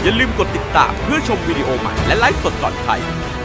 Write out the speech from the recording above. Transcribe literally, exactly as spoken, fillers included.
อย่าลืมกดติดตามเพื่อชมวิดีโอใหม่และไลฟ์สดก่อนใคร